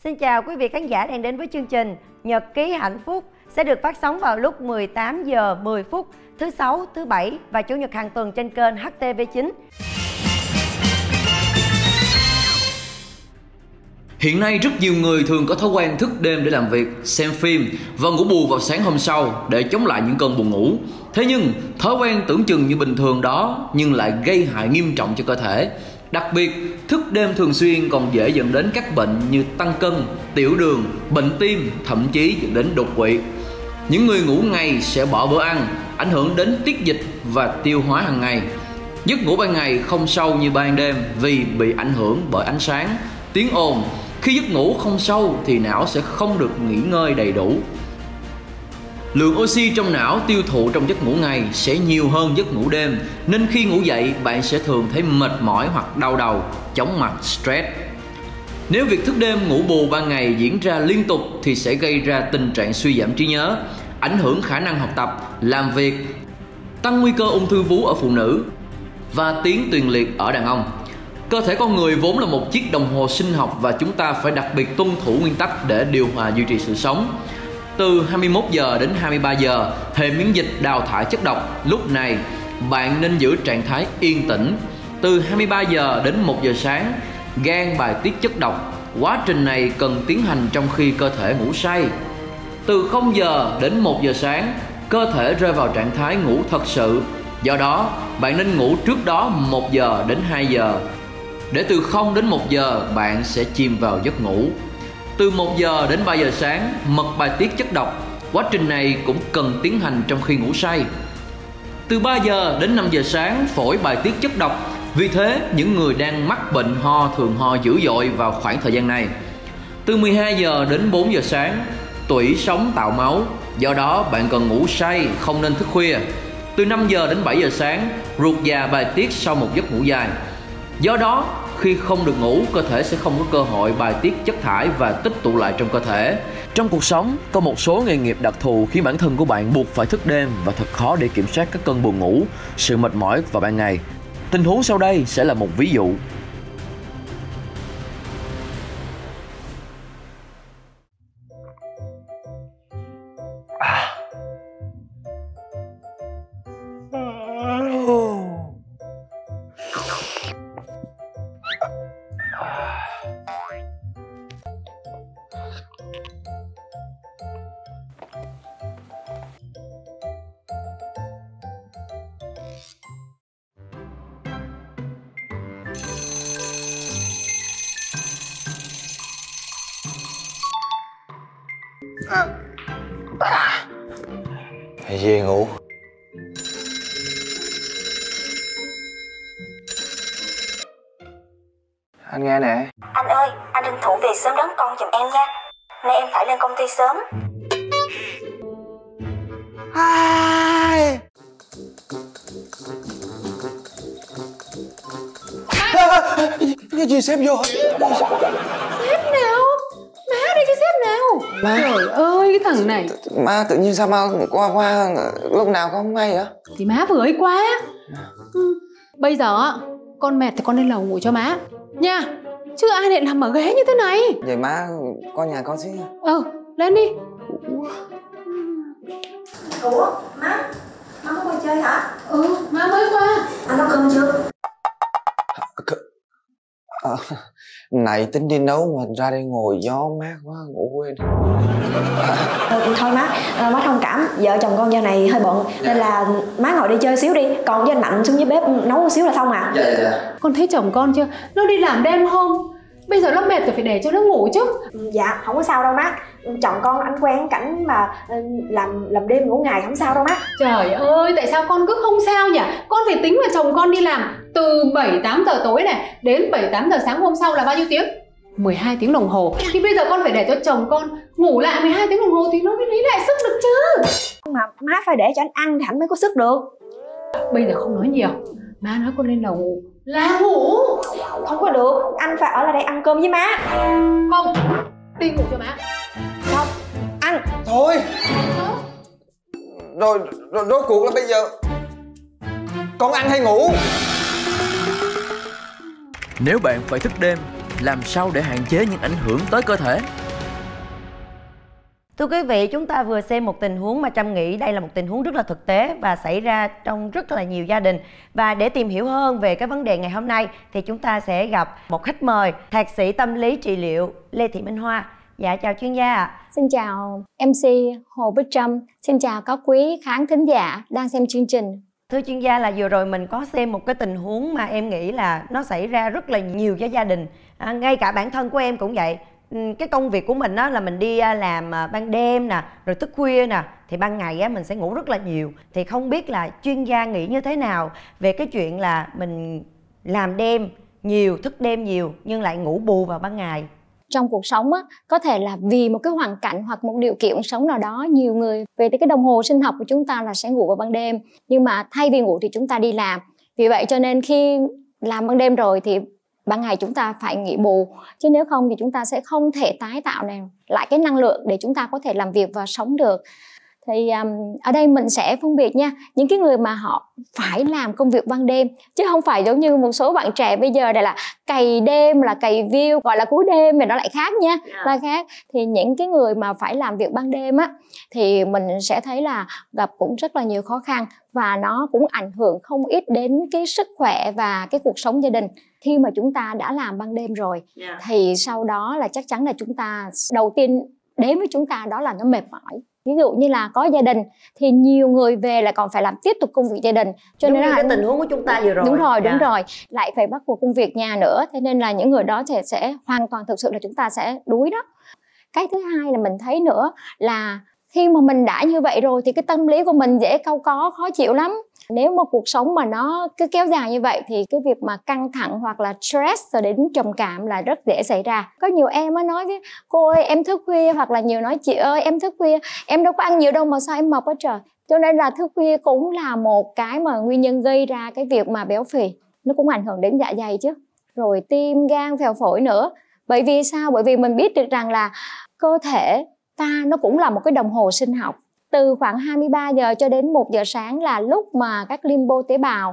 Xin chào quý vị khán giả đang đến với chương trình Nhật ký hạnh phúc sẽ được phát sóng vào lúc 18 giờ 10 phút thứ Sáu, thứ Bảy và Chủ nhật hàng tuần trên kênh HTV9. Hiện nay rất nhiều người thường có thói quen thức đêm để làm việc, xem phim và ngủ bù vào sáng hôm sau để chống lại những cơn buồn ngủ. Thế nhưng, thói quen tưởng chừng như bình thường đó nhưng lại gây hại nghiêm trọng cho cơ thể. Đặc biệt, thức đêm thường xuyên còn dễ dẫn đến các bệnh như tăng cân, tiểu đường, bệnh tim, thậm chí dẫn đến đột quỵ. Những người ngủ ngày sẽ bỏ bữa ăn, ảnh hưởng đến tiết dịch và tiêu hóa hàng ngày. Giấc ngủ ban ngày không sâu như ban đêm vì bị ảnh hưởng bởi ánh sáng, tiếng ồn. Khi giấc ngủ không sâu thì não sẽ không được nghỉ ngơi đầy đủ. Lượng oxy trong não tiêu thụ trong giấc ngủ ngày sẽ nhiều hơn giấc ngủ đêm, nên khi ngủ dậy bạn sẽ thường thấy mệt mỏi hoặc đau đầu, chóng mặt, stress. Nếu việc thức đêm ngủ bù ban ngày diễn ra liên tục thì sẽ gây ra tình trạng suy giảm trí nhớ, ảnh hưởng khả năng học tập, làm việc, tăng nguy cơ ung thư vú ở phụ nữ và tiến tuyền liệt ở đàn ông. Cơ thể con người vốn là một chiếc đồng hồ sinh học và chúng ta phải đặc biệt tuân thủ nguyên tắc để điều hòa duy trì sự sống. Từ 21 giờ đến 23 giờ, hệ miễn dịch đào thải chất độc. Lúc này, bạn nên giữ trạng thái yên tĩnh. Từ 23 giờ đến 1 giờ sáng, gan bài tiết chất độc. Quá trình này cần tiến hành trong khi cơ thể ngủ say. Từ 0 giờ đến 1 giờ sáng, cơ thể rơi vào trạng thái ngủ thật sự. Do đó, bạn nên ngủ trước đó 1 giờ đến 2 giờ. Để từ 0 đến 1 giờ, bạn sẽ chìm vào giấc ngủ. Từ 1 giờ đến 3 giờ sáng, mật bài tiết chất độc. Quá trình này cũng cần tiến hành trong khi ngủ say. Từ 3 giờ đến 5 giờ sáng, phổi bài tiết chất độc. Vì thế, những người đang mắc bệnh ho thường ho dữ dội vào khoảng thời gian này. Từ 12 giờ đến 4 giờ sáng, tủy sống tạo máu. Do đó, bạn cần ngủ say, không nên thức khuya. Từ 5 giờ đến 7 giờ sáng, ruột già bài tiết sau một giấc ngủ dài. Do đó, khi không được ngủ, cơ thể sẽ không có cơ hội bài tiết chất thải và tích tụ lại trong cơ thể. Trong cuộc sống, có một số nghề nghiệp đặc thù khiến bản thân của bạn buộc phải thức đêm và thật khó để kiểm soát các cơn buồn ngủ, sự mệt mỏi vào ban ngày. Tình huống sau đây sẽ là một ví dụ. Hãy về ngủ. Anh nghe nè. Anh ơi, anh tranh thủ về sớm đón con giùm em nha. Nay em phải lên công ty sớm. Ai... Cái gì xếp vô? Sếp nào? Má đây chứ sếp nào? Má. Trời ơi cái thằng này. Má tự nhiên sao má qua lúc nào con không hay vậy? Thì má vừa ấy qua. Bây giờ á, con mệt thì con lên lầu ngủ cho má nha. Chứ ai lại nằm ở ghế như thế này. Vậy má con nhà con xíu nha. Lên đi. Ủa, má có qua chơi hả? Má mới qua. Anh nấu cơm chưa? Này tính đi nấu mà ra đây ngồi gió mát quá ngủ quên. Thôi má thông cảm, vợ chồng con giờ này hơi bận nên là má ngồi đi chơi xíu đi, còn với anh Mạnh xuống dưới bếp nấu một xíu là xong à. Dạ. Con thấy chồng con chưa? Nó đi làm đêm hôm, bây giờ nó mệt rồi phải để cho nó ngủ chứ. Dạ không có sao đâu má, chồng con anh quen cảnh mà làm đêm ngủ ngày không sao đâu má. Trời ơi, tại sao con cứ không sao nhỉ? Con phải tính là chồng con đi làm từ 7-8 giờ tối này đến 7-8 giờ sáng hôm sau là bao nhiêu tiếng? 12 tiếng đồng hồ. Thì bây giờ con phải để cho chồng con ngủ lại 12 tiếng đồng hồ thì nó mới lấy lại sức được chứ. Mà má phải để cho anh ăn thì anh mới có sức được. Bây giờ không nói nhiều, má nói con lên lầu ngủ là ngủ. Không có được, anh phải ở lại đây ăn cơm với má. Không, đi ngủ cho má. Không, ăn. Thôi. Rồi rốt cuộc là bây giờ con ăn hay ngủ? Nếu bạn phải thức đêm làm sao để hạn chế những ảnh hưởng tới cơ thể? Thưa quý vị, chúng ta vừa xem một tình huống mà Trâm nghĩ đây là một tình huống rất là thực tế và xảy ra trong rất là nhiều gia đình. Và để tìm hiểu hơn về cái vấn đề ngày hôm nay thì chúng ta sẽ gặp một khách mời, thạc sĩ tâm lý trị liệu Lê Thị Minh Hoa. Dạ, chào chuyên gia ạ. Xin chào MC Hồ Bích Trâm, xin chào các quý khán thính giả đang xem chương trình. Thưa chuyên gia, là vừa rồi mình có xem một cái tình huống mà em nghĩ là nó xảy ra rất là nhiều cho gia đình. Ngay cả bản thân của em cũng vậy. Cái công việc của mình đó là mình đi làm ban đêm nè, rồi thức khuya nè, thì ban ngày á mình sẽ ngủ rất là nhiều. Thì không biết là chuyên gia nghĩ như thế nào về cái chuyện là mình làm đêm nhiều, thức đêm nhiều nhưng lại ngủ bù vào ban ngày? Trong cuộc sống á, có thể là vì một cái hoàn cảnh hoặc một điều kiện sống nào đó, nhiều người về cái đồng hồ sinh học của chúng ta là sẽ ngủ vào ban đêm, nhưng mà thay vì ngủ thì chúng ta đi làm. Vì vậy cho nên khi làm ban đêm rồi thì ban ngày chúng ta phải nghỉ bù, chứ nếu không thì chúng ta sẽ không thể tái tạo lại cái năng lượng để chúng ta có thể làm việc và sống được. Thì ở đây mình sẽ phân biệt nha, những cái người mà họ phải làm công việc ban đêm, chứ không phải giống như một số bạn trẻ bây giờ đây là cày đêm, là cày view, gọi là cuối đêm thì nó lại khác nha, là khác. Thì những cái người mà phải làm việc ban đêm á thì mình sẽ thấy là gặp cũng rất là nhiều khó khăn, và nó cũng ảnh hưởng không ít đến cái sức khỏe và cái cuộc sống gia đình. Khi mà chúng ta đã làm ban đêm rồi thì sau đó là chắc chắn là chúng ta đầu tiên đến với chúng ta đó là nó mệt mỏi. Ví dụ như là có gia đình thì nhiều người về lại còn phải làm tiếp tục công việc gia đình, cho nên là cái tình huống của chúng ta vừa rồi. Đúng rồi, lại phải bắt buộc công việc nhà nữa, thế nên là những người đó sẽ hoàn toàn thực sự là chúng ta sẽ đuối đó. Cái thứ hai là mình thấy nữa là khi mà mình đã như vậy rồi thì cái tâm lý của mình dễ cau có, khó chịu lắm. Nếu mà cuộc sống mà nó cứ kéo dài như vậy thì cái việc mà căng thẳng hoặc là stress rồi đến trầm cảm là rất dễ xảy ra. Có nhiều em mới nói với cô ơi em thức khuya, hoặc là nhiều nói chị ơi em thức khuya, em đâu có ăn nhiều đâu mà sao em mập quá trời. Cho nên là thức khuya cũng là một cái mà nguyên nhân gây ra cái việc mà béo phì. Nó cũng ảnh hưởng đến dạ dày chứ. Rồi tim, gan, phèo phổi nữa. Bởi vì sao? Bởi vì mình biết được rằng là cơ thể ta nó cũng là một cái đồng hồ sinh học. Từ khoảng 23 giờ cho đến 1 giờ sáng là lúc mà các limbo tế bào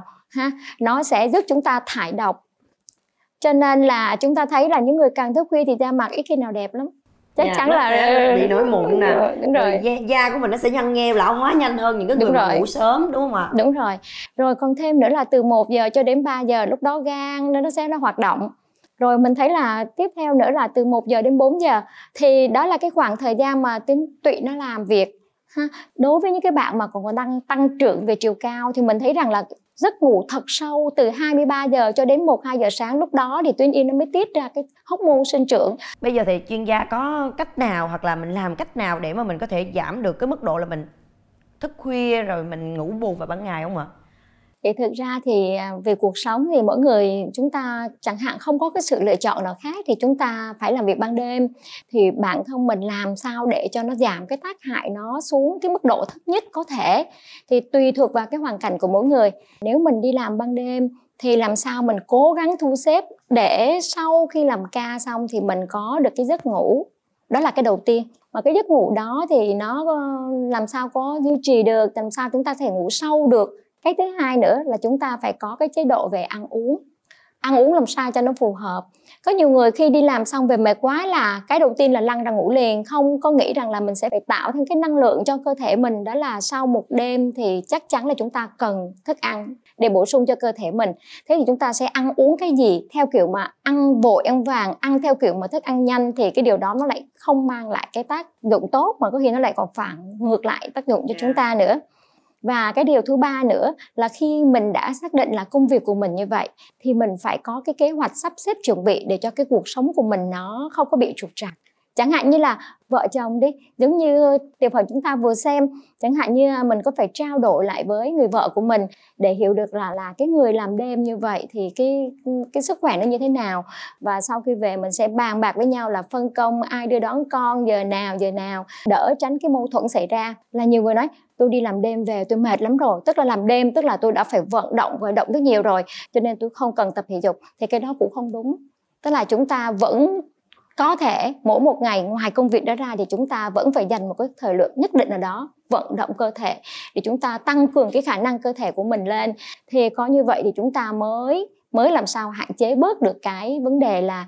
nó sẽ giúp chúng ta thải độc. Cho nên là chúng ta thấy là những người càng thức khuya thì da mặt ít khi nào đẹp lắm. Chắc chắn là bị nổi mụn nè. Đúng rồi. Da của mình nó sẽ nhăn nheo, lão hóa nhanh hơn những cái người mà ngủ sớm, đúng không ạ? Đúng rồi. Rồi còn thêm nữa là từ 1 giờ cho đến 3 giờ lúc đó gan nó sẽ hoạt động. Rồi mình thấy là tiếp theo nữa là từ 1 giờ đến 4 giờ thì đó là cái khoảng thời gian mà tuyến tụy nó làm việc. Đối với những cái bạn mà còn tăng trưởng về chiều cao thì mình thấy rằng là giấc ngủ thật sâu từ 23 giờ cho đến 1-2 giờ sáng, lúc đó thì tuyến yên nó mới tiết ra cái hormone sinh trưởng. Bây giờ thì chuyên gia có cách nào hoặc là mình làm cách nào để mà mình có thể giảm được cái mức độ là mình thức khuya rồi mình ngủ bù vào ban ngày không ạ? Thì thực ra thì về cuộc sống thì mỗi người chúng ta chẳng hạn không có cái sự lựa chọn nào khác thì chúng ta phải làm việc ban đêm. Thì bản thân mình làm sao để cho nó giảm cái tác hại nó xuống cái mức độ thấp nhất có thể thì tùy thuộc vào cái hoàn cảnh của mỗi người. Nếu mình đi làm ban đêm thì làm sao mình cố gắng thu xếp để sau khi làm ca xong thì mình có được cái giấc ngủ. Đó là cái đầu tiên. Mà cái giấc ngủ đó thì nó làm sao có duy trì được, làm sao chúng ta có thể ngủ sâu được. Cái thứ hai nữa là chúng ta phải có cái chế độ về ăn uống. Ăn uống làm sao cho nó phù hợp. Có nhiều người khi đi làm xong về mệt quá là cái đầu tiên là lăn ra ngủ liền, không có nghĩ rằng là mình sẽ phải tạo thêm cái năng lượng cho cơ thể mình. Đó là sau một đêm thì chắc chắn là chúng ta cần thức ăn để bổ sung cho cơ thể mình. Thế thì chúng ta sẽ ăn uống cái gì theo kiểu mà ăn vội ăn vàng, ăn theo kiểu mà thức ăn nhanh thì cái điều đó nó lại không mang lại cái tác dụng tốt, mà có khi nó lại còn phản ngược lại tác dụng cho chúng ta nữa. Và cái điều thứ ba nữa là khi mình đã xác định là công việc của mình như vậy thì mình phải có cái kế hoạch sắp xếp chuẩn bị để cho cái cuộc sống của mình nó không có bị trục trặc. Chẳng hạn như là vợ chồng đi, giống như tiểu phẩm chúng ta vừa xem, chẳng hạn như mình có phải trao đổi lại với người vợ của mình để hiểu được là cái người làm đêm như vậy thì cái sức khỏe nó như thế nào. Và sau khi về mình sẽ bàn bạc với nhau là phân công ai đưa đón con giờ nào, đỡ tránh cái mâu thuẫn xảy ra. Là nhiều người nói tôi đi làm đêm về tôi mệt lắm rồi, tức là làm đêm tức là tôi đã phải vận động rất nhiều rồi, cho nên tôi không cần tập thể dục. Thì cái đó cũng không đúng. Tức là chúng ta vẫn có thể mỗi một ngày ngoài công việc đó ra thì chúng ta vẫn phải dành một cái thời lượng nhất định nào đó vận động cơ thể để chúng ta tăng cường cái khả năng cơ thể của mình lên. Thì có như vậy thì chúng ta mới làm sao hạn chế bớt được cái vấn đề là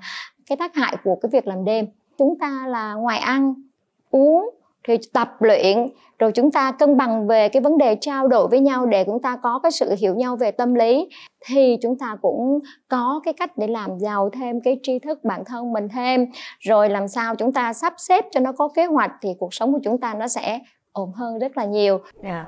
cái tác hại của cái việc làm đêm. Chúng ta là ngoài ăn, uống, thì tập luyện, rồi chúng ta cân bằng về cái vấn đề trao đổi với nhau để chúng ta có cái sự hiểu nhau về tâm lý, thì chúng ta cũng có cái cách để làm giàu thêm cái tri thức bản thân mình thêm, rồi làm sao chúng ta sắp xếp cho nó có kế hoạch thì cuộc sống của chúng ta nó sẽ ổn hơn rất là nhiều.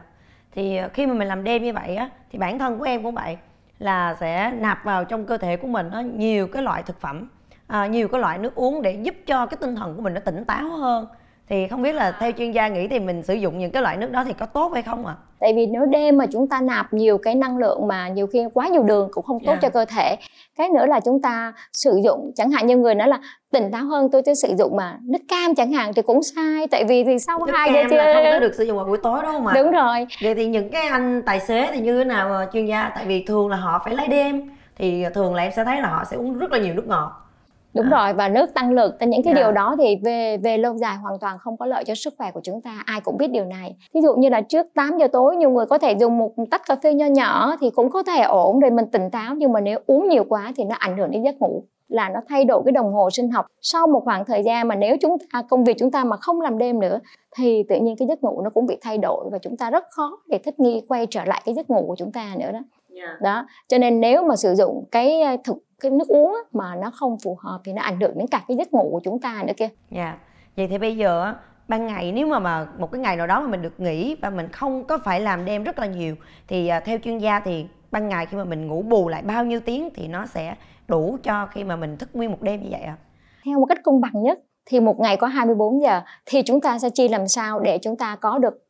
Thì khi mà mình làm đêm như vậy á, thì bản thân của em cũng vậy, là sẽ nạp vào trong cơ thể của mình á, nhiều cái loại thực phẩm, nhiều cái loại nước uống để giúp cho cái tinh thần của mình nó tỉnh táo hơn. Thì không biết là theo chuyên gia nghĩ thì mình sử dụng những cái loại nước đó thì có tốt hay không ạ? Tại vì nếu đêm mà chúng ta nạp nhiều cái năng lượng mà nhiều khi quá nhiều đường cũng không tốt cho cơ thể. Cái nữa là chúng ta sử dụng, chẳng hạn như người nói là tỉnh táo hơn tôi sẽ sử dụng mà nước cam chẳng hạn thì cũng sai. Tại vì thì sau 2 giờ trưa không có được sử dụng vào buổi tối đúng không ạ? Đúng rồi. Vậy thì những cái anh tài xế thì như thế nào chuyên gia? Tại vì thường là họ phải lái đêm, thì thường là em sẽ thấy là họ sẽ uống rất là nhiều nước ngọt. Đúng rồi, và nước tăng lực, những cái điều đó thì về lâu dài hoàn toàn không có lợi cho sức khỏe của chúng ta, ai cũng biết điều này. Ví dụ như là trước 8 giờ tối nhiều người có thể dùng một tách cà phê nho nhỏ thì cũng có thể ổn để mình tỉnh táo, nhưng mà nếu uống nhiều quá thì nó ảnh hưởng đến giấc ngủ, là nó thay đổi cái đồng hồ sinh học. Sau một khoảng thời gian mà nếu chúng ta công việc chúng ta mà không làm đêm nữa thì tự nhiên cái giấc ngủ nó cũng bị thay đổi và chúng ta rất khó để thích nghi quay trở lại cái giấc ngủ của chúng ta nữa đó. Đó, cho nên nếu mà sử dụng cái nước uống mà nó không phù hợp thì nó ảnh hưởng đến cả cái giấc ngủ của chúng ta nữa kia. Vậy thì bây giờ ban ngày nếu mà một cái ngày nào đó mà mình được nghỉ và mình không có phải làm đêm rất là nhiều, thì theo chuyên gia thì ban ngày khi mà mình ngủ bù lại bao nhiêu tiếng thì nó sẽ đủ cho khi mà mình thức nguyên một đêm như vậy ạ? Theo một cách công bằng nhất thì một ngày có 24 giờ thì chúng ta sẽ chia làm sao để chúng ta có được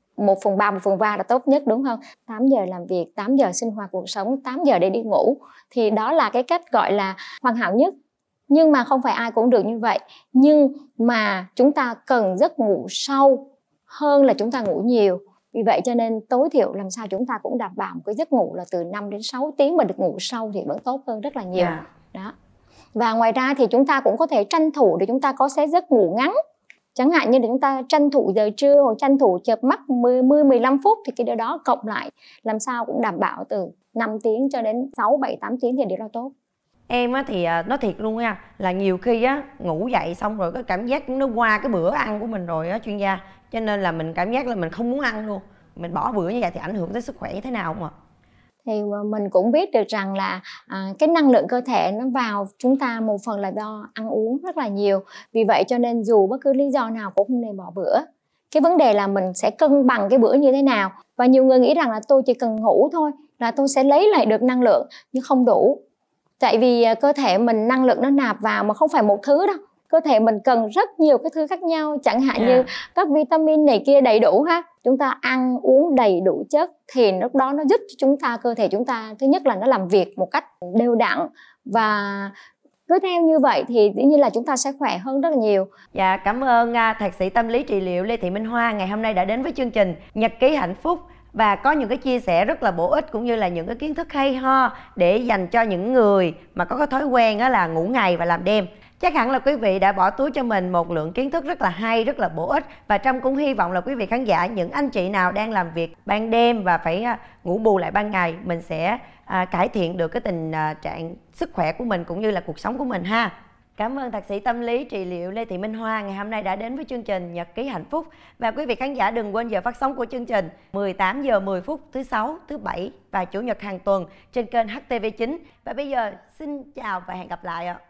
1/3, 1/3 là tốt nhất, đúng không? 8 giờ làm việc, 8 giờ sinh hoạt cuộc sống, 8 giờ để đi ngủ. Thì đó là cái cách gọi là hoàn hảo nhất. Nhưng mà không phải ai cũng được như vậy. Nhưng mà chúng ta cần giấc ngủ sâu hơn là chúng ta ngủ nhiều. Vì vậy cho nên tối thiểu làm sao chúng ta cũng đảm bảo một cái giấc ngủ là từ 5 đến 6 tiếng, mà được ngủ sâu thì vẫn tốt hơn rất là nhiều. Đó. Và ngoài ra thì chúng ta cũng có thể tranh thủ để chúng ta có sẽ giấc ngủ ngắn. Chẳng hạn như để chúng ta tranh thủ giờ trưa hoặc tranh thủ chợp mắt 10-15 phút thì cái điều đó cộng lại làm sao cũng đảm bảo từ 5 tiếng cho đến 6-7-8 tiếng thì điều đó tốt. Em á thì nói thiệt luôn nha, là nhiều khi á ngủ dậy xong rồi cái cảm giác nó qua cái bữa ăn của mình rồi á chuyên gia, cho nên là mình cảm giác là mình không muốn ăn luôn. Mình bỏ bữa như vậy thì ảnh hưởng tới sức khỏe như thế nào không ạ? Thì mình cũng biết được rằng là cái năng lượng cơ thể nó vào chúng ta một phần là do ăn uống rất là nhiều. Vì vậy cho nên dù bất cứ lý do nào cũng không nên bỏ bữa. Cái vấn đề là mình sẽ cân bằng cái bữa như thế nào. Và nhiều người nghĩ rằng là tôi chỉ cần ngủ thôi là tôi sẽ lấy lại được năng lượng, nhưng không đủ. Tại vì cơ thể mình năng lượng nó nạp vào mà không phải một thứ đâu. Cơ thể mình cần rất nhiều cái thứ khác nhau, chẳng hạn như các vitamin này kia đầy đủ ha. Chúng ta ăn uống đầy đủ chất thì lúc đó nó giúp cho chúng ta, cơ thể chúng ta thứ nhất là nó làm việc một cách đều đặn, và cứ theo như vậy thì dĩ nhiên là chúng ta sẽ khỏe hơn rất là nhiều. Dạ, cảm ơn thạc sĩ tâm lý trị liệu Lê Thị Minh Hoa ngày hôm nay đã đến với chương trình Nhật ký hạnh phúc và có những cái chia sẻ rất là bổ ích cũng như là những cái kiến thức hay ho để dành cho những người mà có cái thói quen đó là ngủ ngày và làm đêm. Chắc hẳn là quý vị đã bỏ túi cho mình một lượng kiến thức rất là hay, rất là bổ ích. Và Trâm cũng hy vọng là quý vị khán giả, những anh chị nào đang làm việc ban đêm và phải ngủ bù lại ban ngày, mình sẽ cải thiện được cái tình trạng sức khỏe của mình cũng như là cuộc sống của mình ha. Cảm ơn thạc sĩ tâm lý trị liệu Lê Thị Minh Hoa ngày hôm nay đã đến với chương trình Nhật ký hạnh phúc. Và quý vị khán giả đừng quên giờ phát sóng của chương trình 18 giờ 10 phút thứ 6, thứ 7 và Chủ nhật hàng tuần trên kênh HTV9. Và bây giờ xin chào và hẹn gặp lại ạ.